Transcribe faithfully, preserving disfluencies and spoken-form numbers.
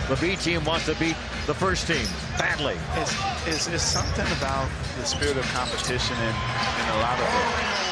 The B team wants to beat the first team badly. It's, it's, it's something about the spirit of competition and, and a lot of it.